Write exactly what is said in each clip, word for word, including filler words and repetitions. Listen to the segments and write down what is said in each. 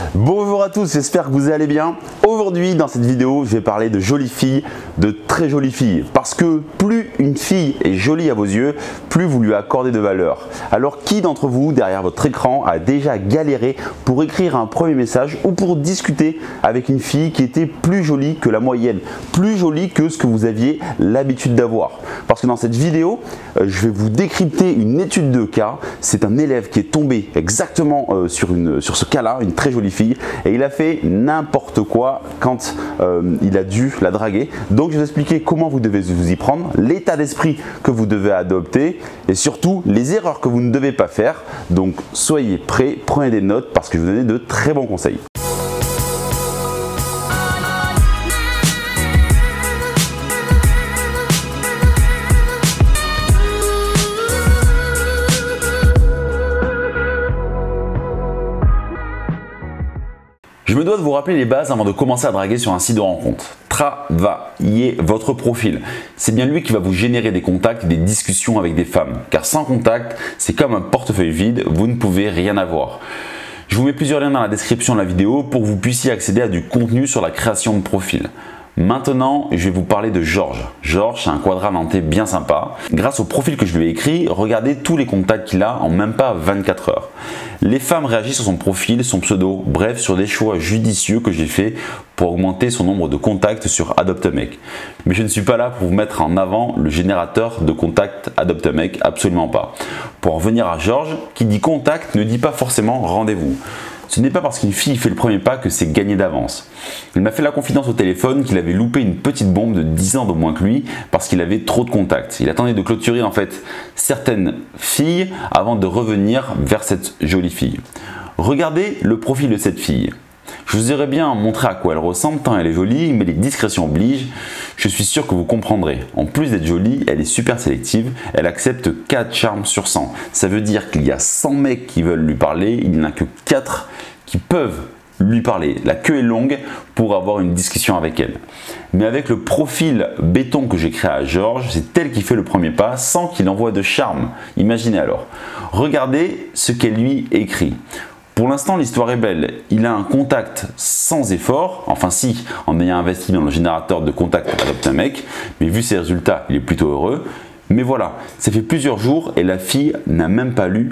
Bonjour à tous, j'espère que vous allez bien. Aujourd'hui dans cette vidéo, je vais parler de jolies filles, de très jolies filles. Parce que plus une fille est jolie à vos yeux, plus vous lui accordez de valeur. Alors qui d'entre vous, derrière votre écran, a déjà galéré pour écrire un premier message ou pour discuter avec une fille qui était plus jolie que la moyenne, plus jolie que ce que vous aviez l'habitude d'avoir? Parce que dans cette vidéo, je vais vous décrypter une étude de cas. C'est un élève qui est tombé exactement euh, sur, une, sur ce cas-là, une très jolie fille, et il a fait n'importe quoi quand euh, il a dû la draguer. Donc je vais vous expliquer comment vous devez vous y prendre, l'état d'esprit que vous devez adopter et surtout les erreurs que vous ne devez pas faire. Donc soyez prêts, prenez des notes parce que je vais vous donner de très bons conseils. Je me dois de vous rappeler les bases avant de commencer à draguer sur un site de rencontre. Travaillez votre profil. C'est bien lui qui va vous générer des contacts et des discussions avec des femmes. Car sans contact, c'est comme un portefeuille vide, vous ne pouvez rien avoir. Je vous mets plusieurs liens dans la description de la vidéo pour que vous puissiez accéder à du contenu sur la création de profil. Maintenant, je vais vous parler de Georges. Georges, c'est un quadra nantais bien sympa. Grâce au profil que je lui ai écrit, regardez tous les contacts qu'il a en même pas vingt-quatre heures. Les femmes réagissent sur son profil, son pseudo, bref, sur des choix judicieux que j'ai fait pour augmenter son nombre de contacts sur Adopt-A-Mec. Mais je ne suis pas là pour vous mettre en avant le générateur de contacts Adopt-A-Mec, absolument pas. Pour en venir à Georges, qui dit contact ne dit pas forcément rendez-vous. Ce n'est pas parce qu'une fille fait le premier pas que c'est gagné d'avance. Il m'a fait la confidence au téléphone qu'il avait loupé une petite bombe de dix ans de moins que lui parce qu'il avait trop de contacts. Il attendait de clôturer en fait certaines filles avant de revenir vers cette jolie fille. Regardez le profil de cette fille. Je vous aurais bien montré à quoi elle ressemble tant elle est jolie, mais les discrétions obligent. Je suis sûr que vous comprendrez. En plus d'être jolie, elle est super sélective. Elle accepte quatre charmes sur cent. Ça veut dire qu'il y a cent mecs qui veulent lui parler, il n'y en a que quatre qui peuvent lui parler. La queue est longue pour avoir une discussion avec elle. Mais avec le profil béton que j'ai créé à Georges, c'est elle qui fait le premier pas sans qu'il envoie de charme. Imaginez alors. Regardez ce qu'elle lui écrit. Pour l'instant, l'histoire est belle. Il a un contact sans effort, enfin si, en ayant investi dans le générateur de contact Adopt-A-Mec, mais vu ses résultats, il est plutôt heureux. Mais voilà, ça fait plusieurs jours et la fille n'a même pas lu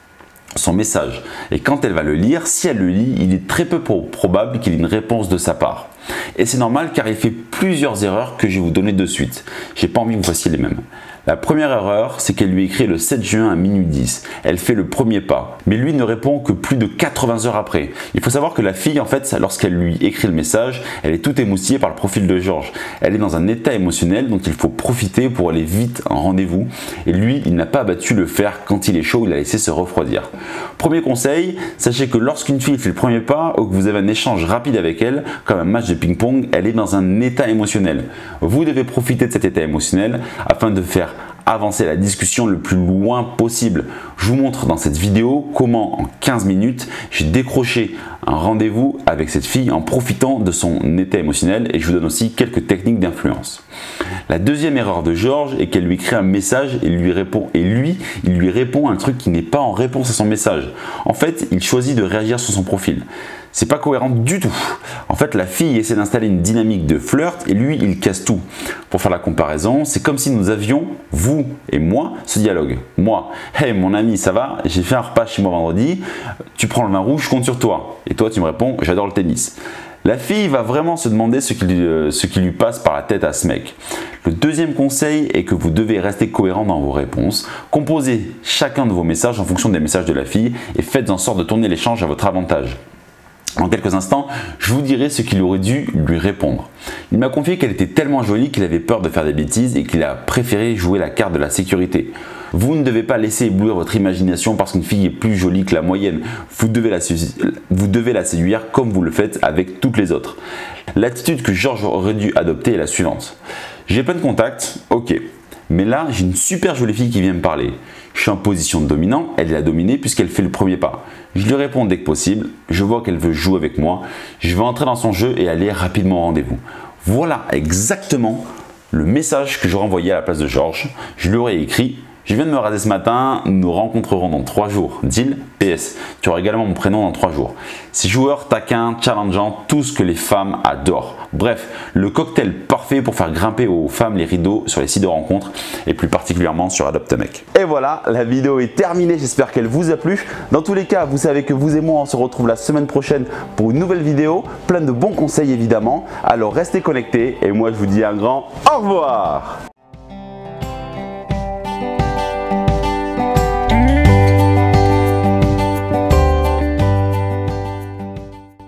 son message. Et quand elle va le lire, si elle le lit, il est très peu probable qu'il y ait une réponse de sa part. Et c'est normal car il fait plusieurs erreurs que je vais vous donner de suite. J'ai pas envie que vous fassiez les mêmes. La première erreur, c'est qu'elle lui écrit le sept juin à minuit dix. Elle fait le premier pas, mais lui ne répond que plus de quatre-vingts heures après. Il faut savoir que la fille, en fait, lorsqu'elle lui écrit le message, elle est toute émoustillée par le profil de Georges. Elle est dans un état émotionnel dont il faut profiter pour aller vite en rendez-vous. Et lui, il n'a pas abattu le fer quand il est chaud, il a laissé se refroidir. Premier conseil, sachez que lorsqu'une fille fait le premier pas ou que vous avez un échange rapide avec elle, comme un match de ping-pong, elle est dans un état émotionnel. Vous devez profiter de cet état émotionnel afin de faire avancer la discussion le plus loin possible. Je vous montre dans cette vidéo comment en quinze minutes j'ai décroché un rendez-vous avec cette fille en profitant de son état émotionnel et je vous donne aussi quelques techniques d'influence. La deuxième erreur de Georges est qu'elle lui crée un message et lui répond et lui il lui répond un truc qui n'est pas en réponse à son message. En fait, il choisit de réagir sur son profil. C'est pas cohérent du tout. En fait, la fille essaie d'installer une dynamique de flirt et lui, il casse tout. Pour faire la comparaison, c'est comme si nous avions, vous et moi, ce dialogue. Moi, hey mon ami, ça va? J'ai fait un repas chez moi vendredi, tu prends le vin rouge, je compte sur toi. Et toi, tu me réponds, j'adore le tennis. La fille va vraiment se demander ce qui, euh, ce qui lui passe par la tête à ce mec. Le deuxième conseil est que vous devez rester cohérent dans vos réponses. Composez chacun de vos messages en fonction des messages de la fille et faites en sorte de tourner l'échange à votre avantage. En quelques instants, je vous dirai ce qu'il aurait dû lui répondre. Il m'a confié qu'elle était tellement jolie qu'il avait peur de faire des bêtises et qu'il a préféré jouer la carte de la sécurité. Vous ne devez pas laisser éblouir votre imagination parce qu'une fille est plus jolie que la moyenne. Vous devez la, vous devez la séduire comme vous le faites avec toutes les autres. L'attitude que Georges aurait dû adopter est la suivante. J'ai plein de contacts, ok. Mais là, j'ai une super jolie fille qui vient me parler. Je suis en position de dominant, elle est la dominée puisqu'elle fait le premier pas. Je lui réponds dès que possible, je vois qu'elle veut jouer avec moi, je vais entrer dans son jeu et aller rapidement au rendez-vous. Voilà exactement le message que j'aurais envoyé à la place de Georges. Je lui aurais écrit « Je viens de me raser ce matin, nous nous rencontrerons dans trois jours. Deal? P S. Tu auras également mon prénom dans trois jours. C'est joueur, taquin, challengeant, tout ce que les femmes adorent. Bref, le cocktail parfait pour faire grimper aux femmes les rideaux sur les sites de rencontres et plus particulièrement sur Adopte un Mec. Et voilà, la vidéo est terminée, j'espère qu'elle vous a plu. Dans tous les cas, vous savez que vous et moi on se retrouve la semaine prochaine pour une nouvelle vidéo, plein de bons conseils évidemment. Alors restez connectés et moi je vous dis un grand au revoir.